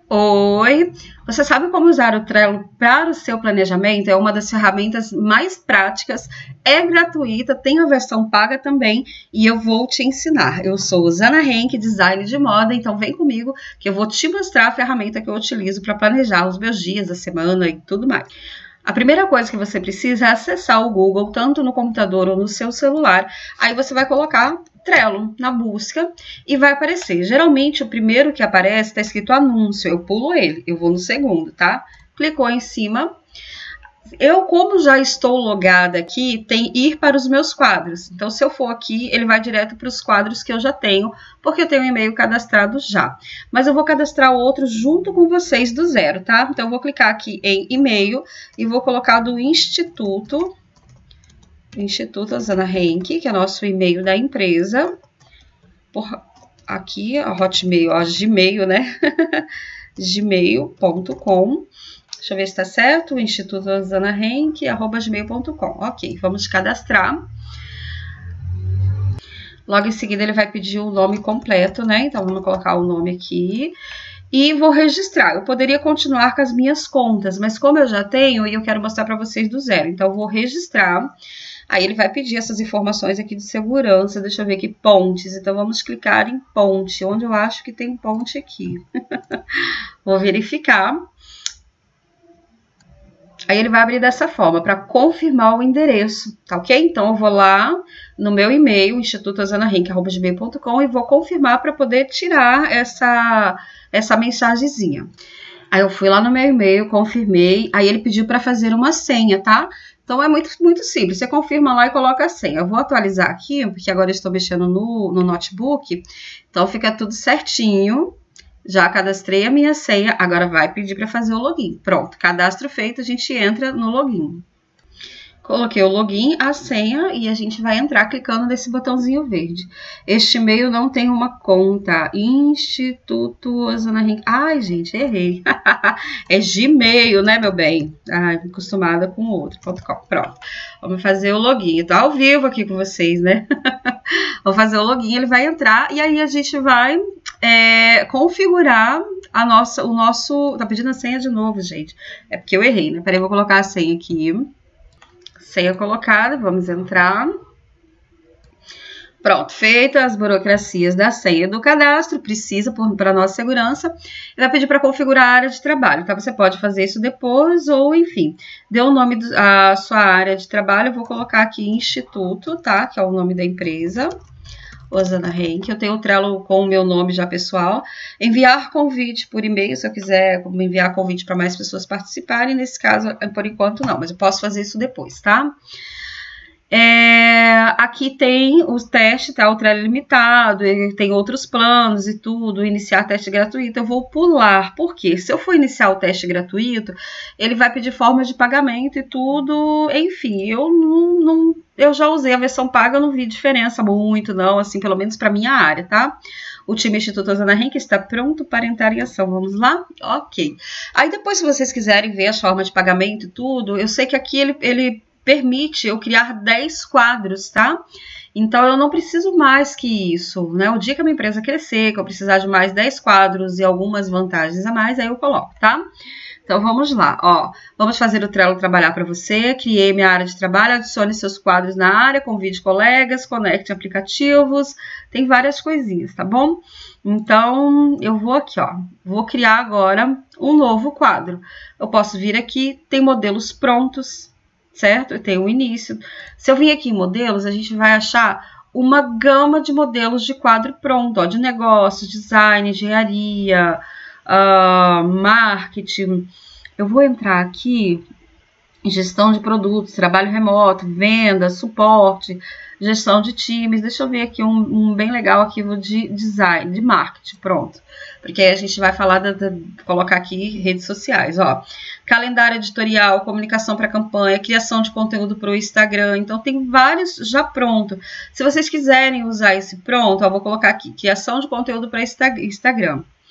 Oi, você sabe como usar o Trello para o seu planejamento? É uma das ferramentas mais práticas, é gratuita, tem a versão paga também e eu vou te ensinar. Eu sou Zana Henke, design de moda, então vem comigo que eu vou te mostrar a ferramenta que eu utilizo para planejar os meus dias, a semana e tudo mais. A primeira coisa que você precisa é acessar o Google, tanto no computador ou no seu celular. Aí você vai colocar Trello na busca e vai aparecer. Geralmente o primeiro que aparece está escrito anúncio, eu pulo ele, eu vou no segundo, tá? Clicou em cima. Eu, como já estou logada aqui, tem ir para os meus quadros. Então, se eu for aqui, ele vai direto para os quadros que eu já tenho, porque eu tenho um e-mail cadastrado já. Mas eu vou cadastrar outro junto com vocês do zero, tá? Então, eu vou clicar aqui em e-mail e vou colocar do Instituto Zana Henke, que é nosso e-mail da empresa. Aqui, a Hotmail, ó, Gmail, né? gmail.com. Deixa eu ver se está certo. institutozanahenke@gmail.com. Ok, vamos cadastrar. Logo em seguida ele vai pedir o nome completo, né? Então vamos colocar o nome aqui. E vou registrar. Eu poderia continuar com as minhas contas, mas como eu já tenho, e eu quero mostrar para vocês do zero. Então eu vou registrar. Aí ele vai pedir essas informações aqui de segurança. Deixa eu ver aqui, pontes. Então vamos clicar em ponte, onde eu acho que tem ponte aqui. Vou verificar. Aí ele vai abrir dessa forma, para confirmar o endereço, tá ok? Então, eu vou lá no meu e-mail, institutozanahenke@gmail.com, e vou confirmar para poder tirar essa mensagenzinha. Aí eu fui lá no meu e-mail, confirmei, aí ele pediu para fazer uma senha, tá? Então, é muito simples, você confirma lá e coloca a senha. Eu vou atualizar aqui, porque agora eu estou mexendo no notebook, então fica tudo certinho. Já cadastrei a minha senha, agora vai pedir para fazer o login. Pronto, cadastro feito, a gente entra no login. Coloquei o login, a senha e a gente vai entrar clicando nesse botãozinho verde. Este e-mail não tem uma conta. Instituto Zana Henke. Ai, gente, errei. É Gmail, né, meu bem? Ai, acostumada com outro.com. Pronto. Vamos fazer o login. Tô ao vivo aqui com vocês, né? Vou fazer o login, ele vai entrar e aí a gente vai configurar o nosso... Tá pedindo a senha de novo, gente. É porque eu errei, né? Peraí, eu vou colocar a senha aqui. Senha colocada, vamos entrar. Pronto, feitas as burocracias da senha do cadastro, precisa para nossa segurança, ele vai pedir para configurar a área de trabalho, tá? Você pode fazer isso depois ou, enfim, dê o nome da sua área de trabalho, eu vou colocar aqui Instituto, tá? Que é o nome da empresa. Zana Henke, eu tenho o Trello com o meu nome já pessoal. Enviar convite por e-mail, se eu quiser enviar convite para mais pessoas participarem. Nesse caso, por enquanto não, mas eu posso fazer isso depois, tá? Aqui tem o teste, tá? O Trello limitado, tem outros planos e tudo, iniciar teste gratuito. Eu vou pular, porque se eu for iniciar o teste gratuito, ele vai pedir forma de pagamento e tudo. Enfim, eu já usei a versão paga, eu não vi diferença muito, não, assim, pelo menos para minha área, tá? O time Instituto Zana Henke está pronto para entrar em ação. Vamos lá? Ok. Aí depois, se vocês quiserem ver as formas de pagamento e tudo, eu sei que aqui ele permite eu criar 10 quadros, tá? Então, eu não preciso mais que isso, né? O dia que a minha empresa crescer, que eu precisar de mais 10 quadros e algumas vantagens a mais, aí eu coloco, tá? Então, vamos lá, ó. Vamos fazer o Trello trabalhar para você. Criei minha área de trabalho, adicione seus quadros na área, convide colegas, conecte aplicativos, tem várias coisinhas, tá bom? Então, eu vou aqui, ó. Vou criar agora um novo quadro. Eu posso vir aqui, tem modelos prontos, certo? Eu tenho o início. Se eu vir aqui em modelos, a gente vai achar uma gama de modelos de quadro pronto, ó, de negócios, design, engenharia, marketing. Eu vou entrar aqui em gestão de produtos, trabalho remoto, venda, suporte, gestão de times. Deixa eu ver aqui um bem legal arquivo de design, de marketing, pronto. Porque aí a gente vai falar, colocar aqui redes sociais, ó. Calendário editorial, comunicação para campanha, criação de conteúdo para o Instagram. Então, tem vários já pronto. Se vocês quiserem usar esse pronto, ó, vou colocar aqui, criação de conteúdo para Instagram.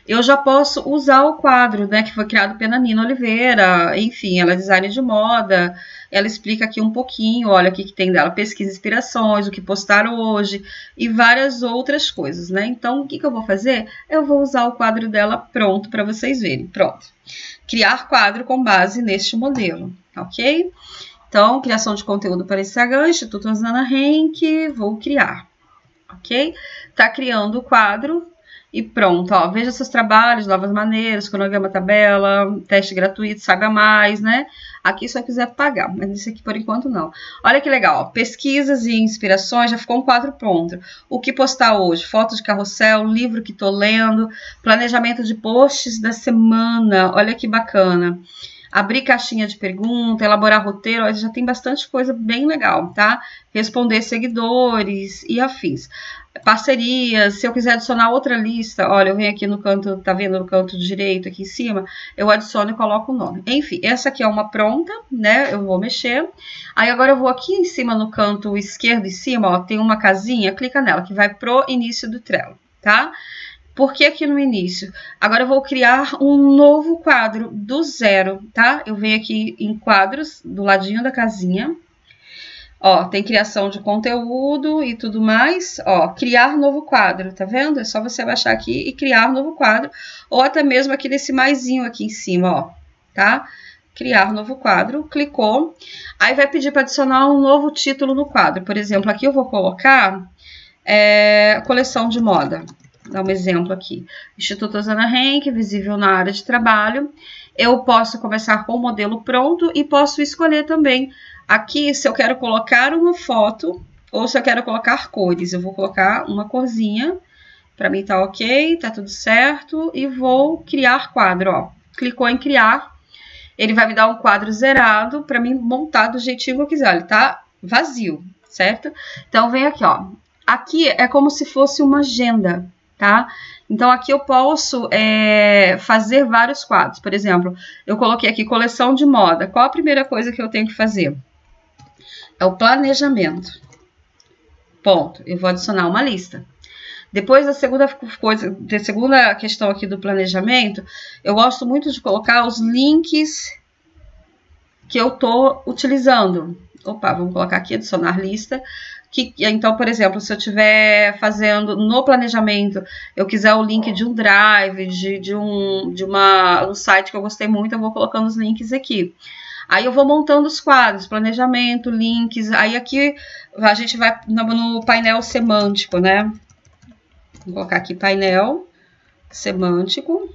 eu já posso usar o quadro, né, que foi criado pela Nina Oliveira. Enfim, ela é designer de moda, ela explica aqui um pouquinho, olha o que tem dela, pesquisa, inspirações, o que postar hoje e várias outras coisas, né? Então, o que eu vou fazer? Eu vou usar o quadro dela pronto para vocês verem. Pronto. Criar quadro com base neste modelo, ok? Então, criação de conteúdo para Instagram, Instituto Rosana Henke, vou criar, ok? Tá criando o quadro e pronto, ó, veja seus trabalhos, novas maneiras, cronograma, tabela, teste gratuito, saiba mais, né? Aqui se eu quiser pagar, mas esse aqui por enquanto não. Olha que legal, ó, pesquisas e inspirações, já ficou um quadro pronto. O que postar hoje? Foto de carrossel, livro que tô lendo, planejamento de posts da semana, olha que bacana. Abrir caixinha de pergunta, elaborar roteiro, ó, já tem bastante coisa bem legal, tá? Responder seguidores e afins. Parcerias, se eu quiser adicionar outra lista, olha, eu venho aqui no canto, tá vendo no canto direito aqui em cima, eu adiciono e coloco o nome. Enfim, essa aqui é uma pronta, né, eu vou mexer. Aí agora eu vou aqui em cima no canto esquerdo em cima, ó, tem uma casinha, clica nela, que vai pro início do Trello, tá? Por que aqui no início? Agora eu vou criar um novo quadro do zero, tá? Eu venho aqui em quadros, do ladinho da casinha. Ó, tem criação de conteúdo e tudo mais. Ó, criar novo quadro, tá vendo? É só você baixar aqui e criar novo quadro. Ou até mesmo aqui nesse maisinho aqui em cima, ó, tá? Criar novo quadro, clicou. Aí vai pedir para adicionar um novo título no quadro. Por exemplo, aqui eu vou colocar coleção de moda. Vou dar um exemplo aqui. Instituto Rosana Henke, visível na área de trabalho. Eu posso começar com o modelo pronto e posso escolher também aqui se eu quero colocar uma foto ou se eu quero colocar cores. Eu vou colocar uma corzinha, para mim tá ok, tá tudo certo, e vou criar quadro, ó. Clicou em criar, ele vai me dar um quadro zerado para mim montar do jeitinho que eu quiser. Ele tá vazio, certo? Então vem aqui, ó. Aqui é como se fosse uma agenda, tá? Então, aqui eu posso fazer vários quadros. Por exemplo, eu coloquei aqui coleção de moda. Qual a primeira coisa que eu tenho que fazer? É o planejamento. Ponto. Eu vou adicionar uma lista. Depois da segunda coisa, da segunda questão aqui do planejamento, eu gosto muito de colocar os links que eu estou utilizando. Opa, vamos colocar aqui, adicionar lista. Então, por exemplo, se eu estiver fazendo no planejamento, eu quiser o link de um drive, de um site que eu gostei muito, eu vou colocando os links aqui. Aí eu vou montando os quadros, planejamento, links. Aí aqui a gente vai no painel semântico, né? Vou colocar aqui painel semântico.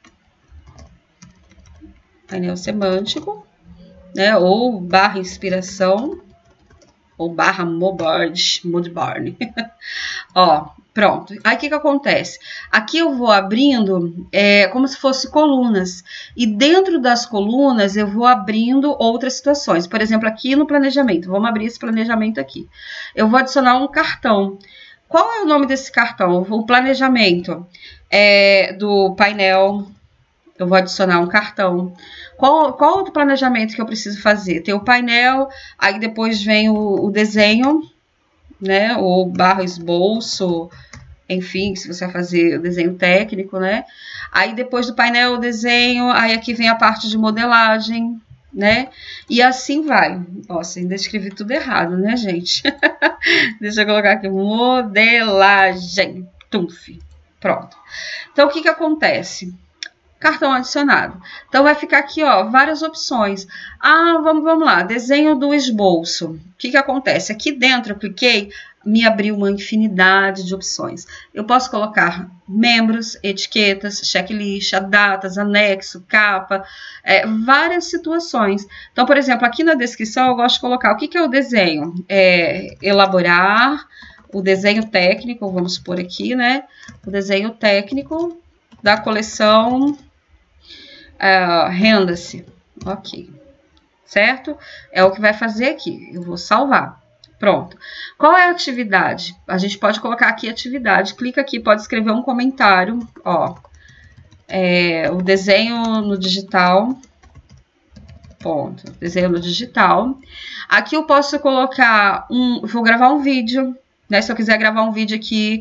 Painel semântico, né? Ou barra inspiração. Ou barra moodboard. Ó, pronto. Aí o que acontece? Aqui eu vou abrindo como se fosse colunas. E dentro das colunas eu vou abrindo outras situações. Por exemplo, aqui no planejamento. Vamos abrir esse planejamento aqui. Eu vou adicionar um cartão. Qual é o nome desse cartão? O planejamento do painel. Eu vou adicionar um cartão. Qual outro planejamento que eu preciso fazer? Tem o painel, aí depois vem o desenho, né? Ou barra esboço, enfim, se você vai fazer o desenho técnico, né? Aí depois do painel, o desenho, aí aqui vem a parte de modelagem, né? E assim vai. Nossa, ainda escrevi tudo errado, né, gente? Deixa eu colocar aqui, modelagem. Tumf. Pronto. Então, o que acontece? Cartão adicionado. Então, vai ficar aqui, ó, várias opções. Ah, vamos lá, desenho do esboço. O que acontece? Aqui dentro eu cliquei, me abriu uma infinidade de opções. Eu posso colocar membros, etiquetas, checklist, datas, anexo, capa, várias situações. Então, por exemplo, aqui na descrição eu gosto de colocar o que é o desenho. Elaborar o desenho técnico, vamos supor aqui, né? O desenho técnico da coleção Renda-se. Ok. Certo? É o que vai fazer aqui. Eu vou salvar. Pronto. Qual é a atividade? A gente pode colocar aqui atividade. Clica aqui, pode escrever um comentário. Ó. O desenho no digital. Ponto. Desenho no digital. Aqui eu posso colocar vou gravar um vídeo. Né? Se eu quiser gravar um vídeo aqui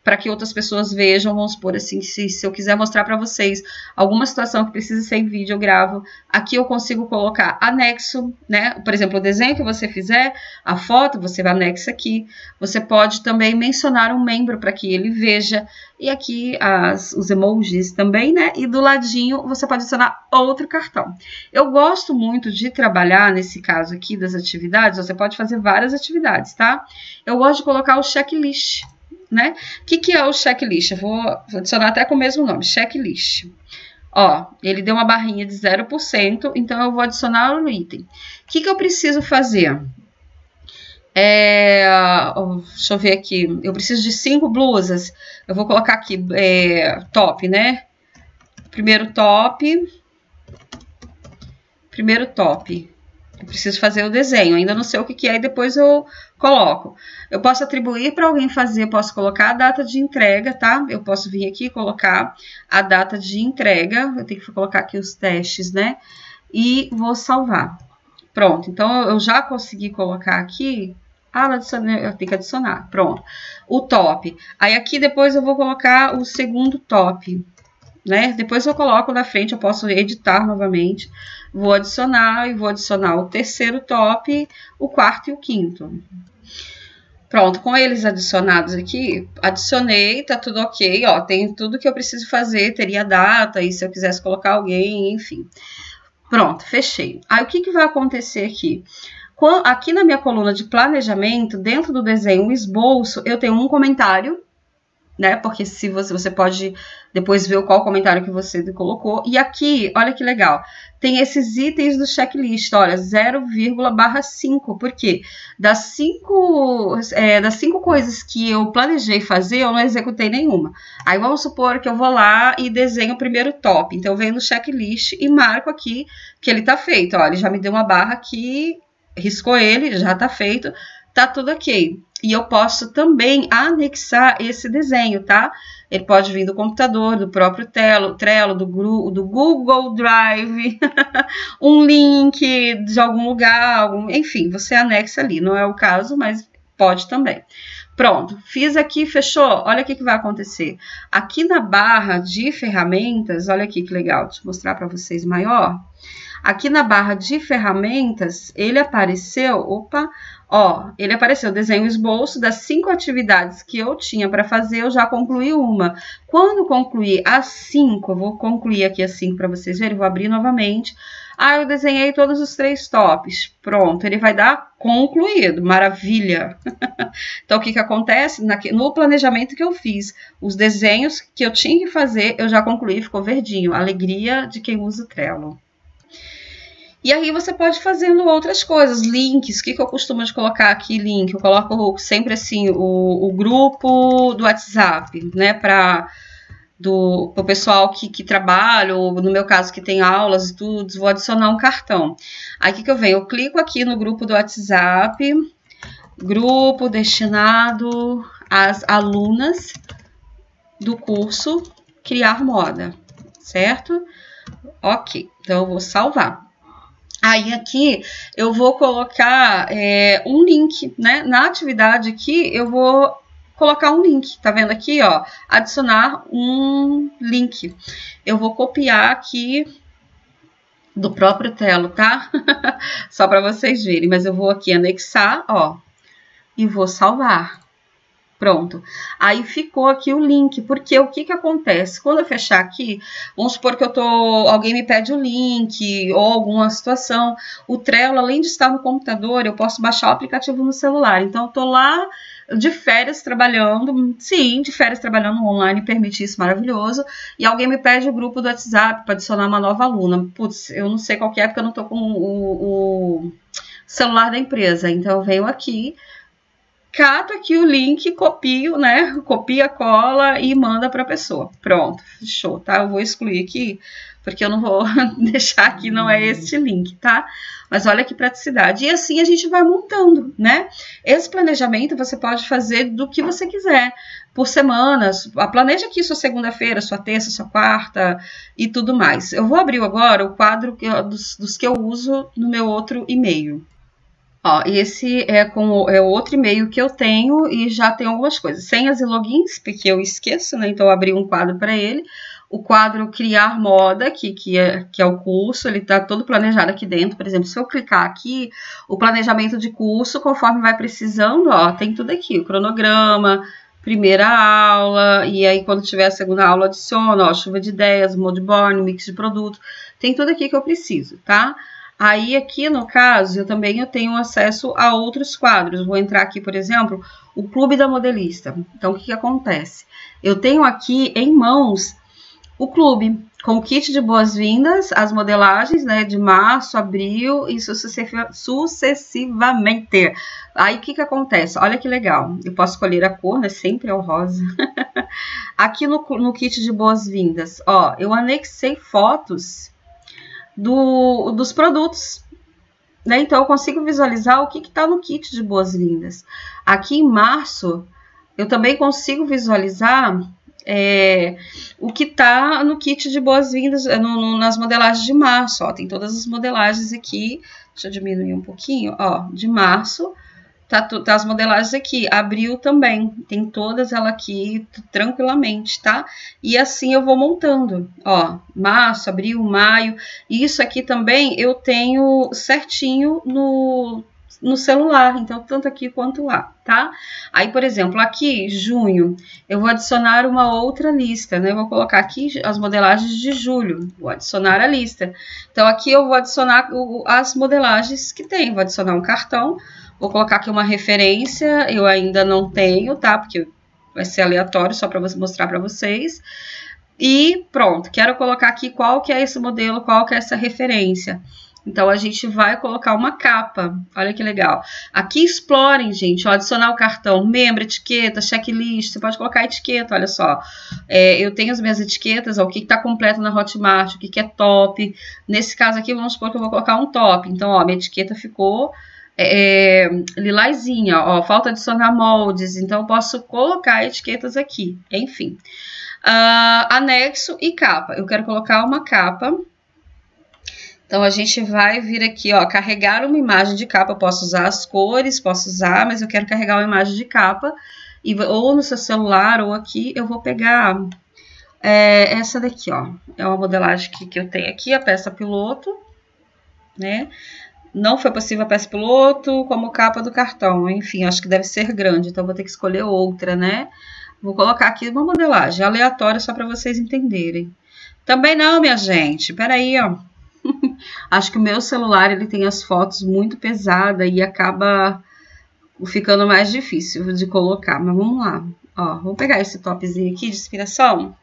para que outras pessoas vejam. Vamos supor assim, se eu quiser mostrar para vocês alguma situação que precisa ser em vídeo, eu gravo. Aqui eu consigo colocar anexo, né? Por exemplo, o desenho que você fizer, a foto, você vai anexa aqui. Você pode também mencionar um membro para que ele veja. E aqui os emojis também, né? E do ladinho você pode adicionar outro cartão. Eu gosto muito de trabalhar, nesse caso aqui das atividades, você pode fazer várias atividades, tá? Eu gosto de colocar o checklist, né? O que é o checklist? Eu vou adicionar até com o mesmo nome, checklist. Ó, ele deu uma barrinha de 0%, então eu vou adicionar o item. O que eu preciso fazer? Deixa eu ver aqui. Eu preciso de 5 blusas. Eu vou colocar aqui top, né? Primeiro top. Eu preciso fazer o desenho. Ainda não sei o que é e depois eu coloco. Eu posso atribuir para alguém fazer. Posso colocar a data de entrega, tá? Eu posso vir aqui e colocar a data de entrega. Eu tenho que colocar aqui os testes, né? E vou salvar. Pronto. Então, eu já consegui colocar aqui. Eu tenho que adicionar. Pronto. O top. Aí aqui depois eu vou colocar o segundo top, né? Depois eu coloco na frente, eu posso editar novamente. Vou adicionar e vou adicionar o terceiro top, o quarto e o quinto. Pronto, com eles adicionados aqui, adicionei, tá tudo ok, ó, tem tudo que eu preciso fazer, teria data, e se eu quisesse colocar alguém, enfim. Pronto, fechei. Aí o que vai acontecer aqui? Aqui na minha coluna de planejamento, dentro do desenho esboço, eu tenho um comentário, né? Porque se você pode depois ver qual comentário que você colocou. E aqui, olha que legal, tem esses itens do checklist, olha, 0,/5. Por quê? Das 5 coisas que eu planejei fazer, eu não executei nenhuma. Aí vamos supor que eu vou lá e desenho o primeiro top. Então eu venho no checklist e marco aqui que ele tá feito. Ó, ele já me deu uma barra aqui, riscou ele, já tá feito, tá tudo ok. E eu posso também anexar esse desenho, tá? Ele pode vir do computador, do próprio Trello, do Google Drive, um link de algum lugar, enfim, você anexa ali. Não é o caso, mas pode também. Pronto, fiz aqui, fechou? Olha o que vai acontecer. Aqui na barra de ferramentas, olha aqui que legal, deixa eu mostrar para vocês maior. Aqui na barra de ferramentas, ele apareceu, ele apareceu desenho esboço das 5 atividades que eu tinha para fazer, eu já concluí uma. Quando concluir as 5, eu vou concluir aqui as 5 para vocês verem, vou abrir novamente. Eu desenhei todos os 3 tops. Pronto, ele vai dar concluído, maravilha. Então, o que acontece? No planejamento que eu fiz, os desenhos que eu tinha que fazer, eu já concluí, ficou verdinho. Alegria de quem usa o Trello. E aí você pode fazendo outras coisas, links. O que eu costumo de colocar aqui, link? Eu coloco sempre assim o grupo do WhatsApp, né? Para o pessoal que trabalha, ou no meu caso que tem aulas e tudo, vou adicionar um cartão. Aí o que eu venho? Eu clico aqui no grupo do WhatsApp, grupo destinado às alunas do curso Criar Moda, certo? Ok, então eu vou salvar. Aí aqui eu vou colocar um link, né? Na atividade aqui eu vou colocar um link, tá vendo aqui, ó? Adicionar um link. Eu vou copiar aqui do próprio Trello, tá? Só para vocês verem, mas eu vou aqui anexar, ó, e vou salvar. Pronto. Aí ficou aqui o link, porque o que acontece? Quando eu fechar aqui, vamos supor que alguém me pede o link ou alguma situação, o Trello, além de estar no computador, eu posso baixar o aplicativo no celular. Então, eu tô lá de férias trabalhando, sim, de férias trabalhando online, permite isso, maravilhoso, e alguém me pede o grupo do WhatsApp para adicionar uma nova aluna. Putz, eu não sei qual que é, porque eu não tô com o celular da empresa. Então, eu venho aqui, cato aqui o link, copio, né? Copia, cola e manda para a pessoa. Pronto, fechou, tá? Eu vou excluir aqui, porque eu não vou deixar aqui, não é este link, tá? Mas olha que praticidade. E assim a gente vai montando, né? Esse planejamento você pode fazer do que você quiser, por semanas. Planeja aqui sua segunda-feira, sua terça, sua quarta e tudo mais. Eu vou abrir agora o quadro dos que eu uso no meu outro e-mail. Ó, e esse é outro e-mail que eu tenho e já tem algumas coisas. Senhas e logins, porque eu esqueço, né? Então eu abri um quadro para ele. O quadro Criar Moda, que é o curso, ele está todo planejado aqui dentro. Por exemplo, se eu clicar aqui, o planejamento de curso, conforme vai precisando, ó, tem tudo aqui. O cronograma, primeira aula, e aí quando tiver a segunda aula adiciona, ó, chuva de ideias, moodboard, mix de produto. Tem tudo aqui que eu preciso, tá? Aí aqui no caso, eu tenho acesso a outros quadros. Vou entrar aqui, por exemplo, o Clube da Modelista. Então, o que acontece? Eu tenho aqui em mãos o clube, com o kit de boas-vindas, as modelagens, né, de março, abril e sucessivamente. Aí, o que acontece? Olha que legal. Eu posso escolher a cor, né, sempre é o rosa. Aqui no kit de boas-vindas, ó, eu anexei fotos dos produtos, né? Então, eu consigo visualizar o que está no kit de boas-vindas. Aqui em março, eu também consigo visualizar o que está no kit de boas-vindas, nas modelagens de março. Ó, tem todas as modelagens aqui. Deixa eu diminuir um pouquinho. Ó, de março, tá as modelagens aqui. Abril também, tem todas elas aqui tranquilamente, tá? E assim eu vou montando. Ó, março, abril, maio. E isso aqui também eu tenho certinho no celular, então tanto aqui quanto lá, tá? Aí, por exemplo, aqui, junho, eu vou adicionar uma outra lista, né? Eu vou colocar aqui as modelagens de julho, vou adicionar a lista. Então, aqui eu vou adicionar as modelagens que tem, vou adicionar um cartão, vou colocar aqui uma referência, eu ainda não tenho, tá? Porque vai ser aleatório, só para mostrar para vocês. E pronto, quero colocar aqui qual que é esse modelo, qual que é essa referência. Então, a gente vai colocar uma capa. Olha que legal. Aqui, explorem, gente. Ó, adicionar o cartão, membro, etiqueta, checklist. Você pode colocar etiqueta, olha só. Eu tenho as minhas etiquetas, ó, o que está completo na Hotmart, o que é top. Nesse caso aqui, vamos supor que eu vou colocar um top. Então, ó, minha etiqueta ficou lilazinha. Ó, falta adicionar moldes. Então, eu posso colocar etiquetas aqui. Enfim. Anexo e capa. Eu quero colocar uma capa. Então, a gente vai vir aqui, ó, carregar uma imagem de capa. Eu posso usar as cores, posso usar, mas eu quero carregar uma imagem de capa. Ou no seu celular, ou aqui, eu vou pegar essa daqui, ó. É uma modelagem que eu tenho aqui, a peça piloto, né? Não foi possível a peça piloto como capa do cartão. Enfim, acho que deve ser grande, então vou ter que escolher outra, né? Vou colocar aqui uma modelagem aleatória só para vocês entenderem. Também não, minha gente. Peraí, ó. Acho que o meu celular ele tem as fotos muito pesadas e acaba ficando mais difícil de colocar. Mas vamos lá. Ó, vamos pegar esse topzinho aqui de inspiração.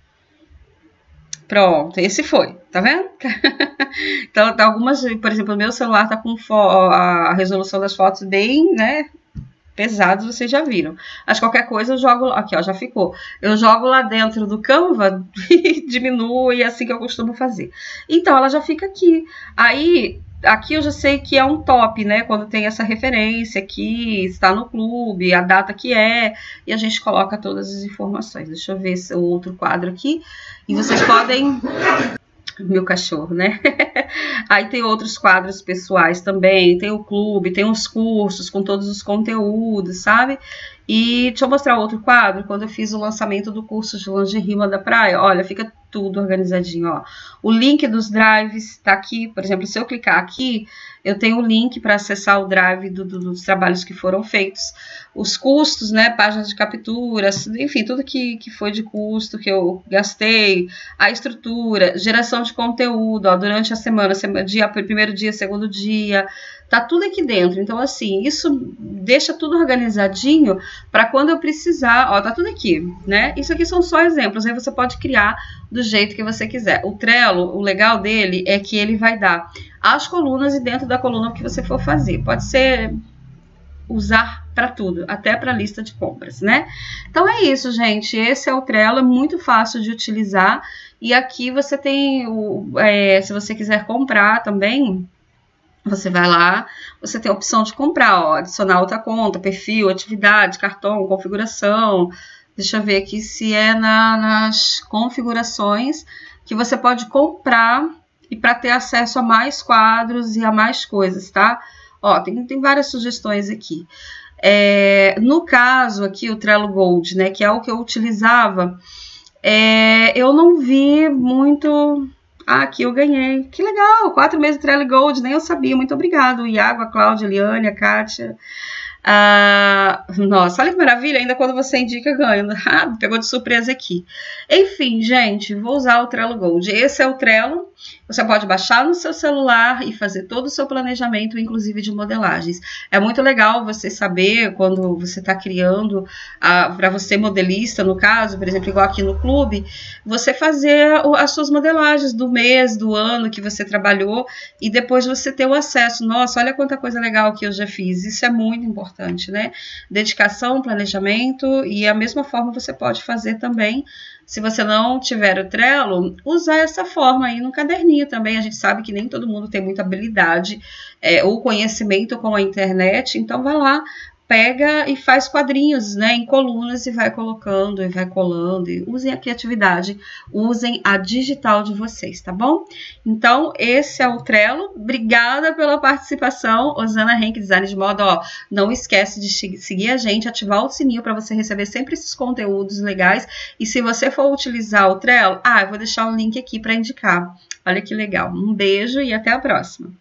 Pronto, esse foi. Tá vendo? Então, tá algumas, por exemplo, o meu celular tá com a resolução das fotos bem, né, pesados, vocês já viram. Mas qualquer coisa eu jogo... Aqui, ó, já ficou. Eu jogo lá dentro do Canva e diminuo, e é assim que eu costumo fazer. Então, ela já fica aqui. Aí, aqui eu já sei que é um top, né? Quando tem essa referência aqui, está no clube, a data que é, e a gente coloca todas as informações. Deixa eu ver o outro quadro aqui. E vocês podem... Meu cachorro, né? Aí tem outros quadros pessoais também, tem o clube, tem os cursos com todos os conteúdos, sabe? E deixa eu mostrar outro quadro, quando eu fiz o lançamento do curso de lingerie da praia, olha, fica tudo organizadinho, ó. O link dos drives tá aqui, por exemplo, se eu clicar aqui, eu tenho o link para acessar o drive dos trabalhos que foram feitos, os custos, né, páginas de capturas, enfim, tudo que foi de custo que eu gastei, a estrutura, geração de conteúdo, ó, durante a semana, primeiro dia, segundo dia, tá tudo aqui dentro. Então, assim, isso deixa tudo organizadinho para quando eu precisar, ó, tá tudo aqui, né? Isso aqui são só exemplos, aí você pode criar do jeito que você quiser. O Trello, o legal dele é que ele vai dar as colunas e dentro da coluna que você for fazer. Pode ser usar para tudo, até para lista de compras, né? Então é isso, gente. Esse é o Trello, é muito fácil de utilizar. E aqui você tem, se você quiser comprar também, você vai lá, você tem a opção de comprar, ó, adicionar outra conta, perfil, atividade, cartão, configuração. Deixa eu ver aqui se é nas configurações que você pode comprar e para ter acesso a mais quadros e a mais coisas, tá? Ó, tem várias sugestões aqui. No caso aqui, o Trello Gold, né, que é o que eu utilizava, eu não vi muito... Ah, aqui eu ganhei. Que legal, 4 meses de Trello Gold, nem eu sabia. Muito obrigado, o Iago, a Cláudia, a Eliane, a Kátia. Nossa, olha que maravilha, ainda quando você indica ganha. Pegou de surpresa aqui. Enfim, gente, vou usar o Trello Gold. Esse é o Trello. Você pode baixar no seu celular e fazer todo o seu planejamento, inclusive de modelagens. É muito legal você saber quando você está criando, para você modelista, no caso, por exemplo, igual aqui no clube, você fazer as suas modelagens do mês, do ano que você trabalhou e depois você ter o acesso. Nossa, olha quanta coisa legal que eu já fiz. Isso é muito importante, né? Dedicação, planejamento e a mesma forma você pode fazer também. Se você não tiver o Trello, usar essa forma aí no caderninho também. A gente sabe que nem todo mundo tem muita habilidade ou conhecimento com a internet, então vai lá, pega e faz quadrinhos, né, em colunas e vai colocando e vai colando. E usem a criatividade, usem a digital de vocês, tá bom? Então, esse é o Trello. Obrigada pela participação, Osana Henke, Design de Moda. Ó, não esquece de seguir a gente, ativar o sininho para você receber sempre esses conteúdos legais. E se você for utilizar o Trello, eu vou deixar um link aqui para indicar. Olha que legal. Um beijo e até a próxima.